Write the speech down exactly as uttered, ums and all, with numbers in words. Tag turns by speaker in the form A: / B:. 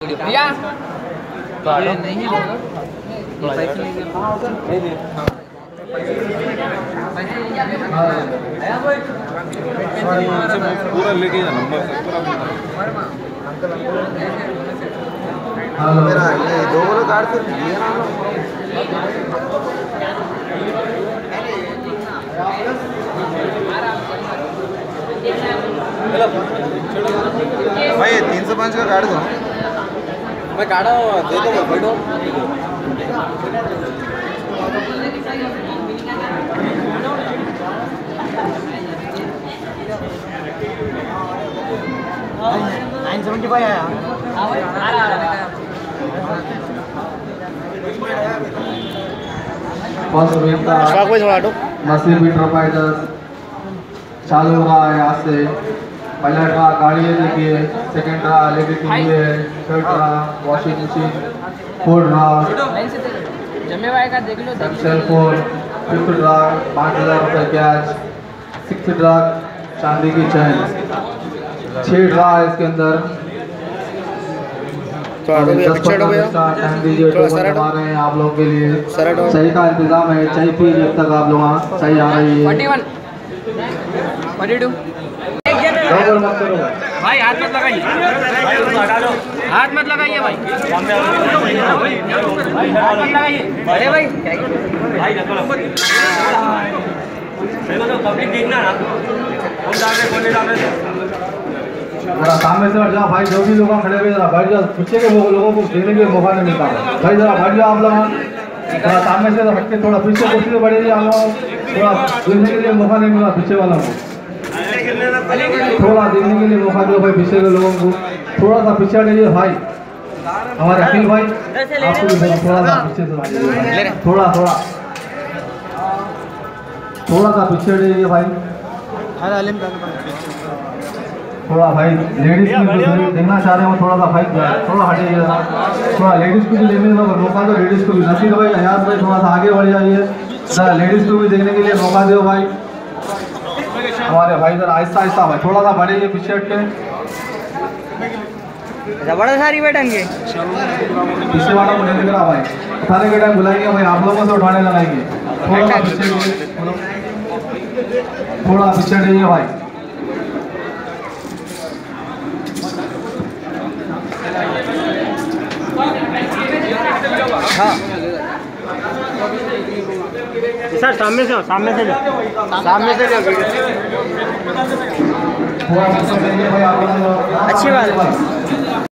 A: भैया नहीं
B: पूरा लेके जा नंबर
C: हाँ मेरा ये दो बोलो कार्ड से दिए ना भाई तीन सौ पाँच का कार्ड दो
B: मैं काढ़ा दे दो बैठो
C: नाइन सेवेंटी फाइव आया
D: मसीह मीटर फाइटर्स चालू हुआ है यहाँ से। पहला ड्रा गाड़ी है, देखिए सेकंड ड्रा लेडी टीवी है, third draw washing machine, fourth draw cell four, fifth draw पाँच हज़ार रुपये कैश, सिक्स ड्रा चांदी की चैन, छः ड्रा है इसके अंदर। दस पंद्रह मिनट का टाइम दीजिए, टोकन जमा रहे हैं आप लोगों के लिए। चाय का इंतजाम है, चाय पी जब तक आप लोग चाय आ रही है। मत करो
A: भाई, हाथ मत लगाइए, हाथ मत लगाइए भाई, हाथ मत लगाइए। अरे भाई पब्लिक देखना ना, हम डाले बोले डाले
D: जरा सामने से हट जाओ भाई, जो भी लोग खड़े हुए जरा बैठ जाओ, पीछे के लोगों को देखने के लिए मौका नहीं मिलता भाई। जरा बैठ जाओ आप लोग, थोड़ा सामने से हट के थोड़ा पीछे कुर्सी से बढ़िए आप लोग, थोड़ा देखने के लिए मौका नहीं मिला पीछे वालों को, थोड़ा देखने के लिए मौका दो भाई पीछे के लोगों को। थोड़ा सा पीछे हटिए भाई, हमारे अखिल भाई आपको भी थोड़ा सा पीछे से थोड़ा थोड़ा थोड़ा सा पीछे हटिए भाई, थोड़ा भाई लेडीज को देखना चाह रहे हो, थोड़ा सा भाई थोड़ा हटिए, थोड़ा लेडीज को भी देखने का मौका दो, लेडीज को भी। नसीर भाई अयाज भाई थोड़ा सा आगे बढ़ जाइए, जरा लेडीज को भी देखने के लिए मौका दो भाई। हमारे भाई जरा आहिस्ता आहिस्ता भाई, थोड़ा सा बढ़िए पीछे हट के,
A: बड़ा सारी बैठेंगे
D: पीछे वाला को नहीं रहा भाई, उठाने के टाइम बुलाएंगे भाई, आप लोगों से उठाने लगाएंगे। थोड़ा सा पीछे थोड़ा पीछे हटिए भाई।
A: हाँ सर, सामने से सामने से सामने से
D: थोड़ा पीछे हटिए भाई आप लोग।
A: अच्छी बात है।